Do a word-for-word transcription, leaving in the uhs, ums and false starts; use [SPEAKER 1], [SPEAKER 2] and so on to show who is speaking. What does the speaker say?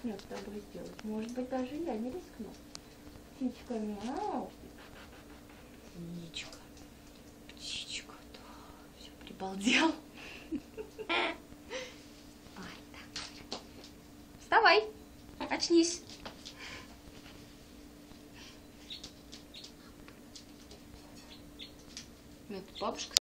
[SPEAKER 1] рискнет с тобой сделать. Может быть, даже я не рискну. Птичка, мяу.
[SPEAKER 2] Птичка. Птичка, да. Все, прибалдел. Ай, так. Вставай. Очнись. Это бабушка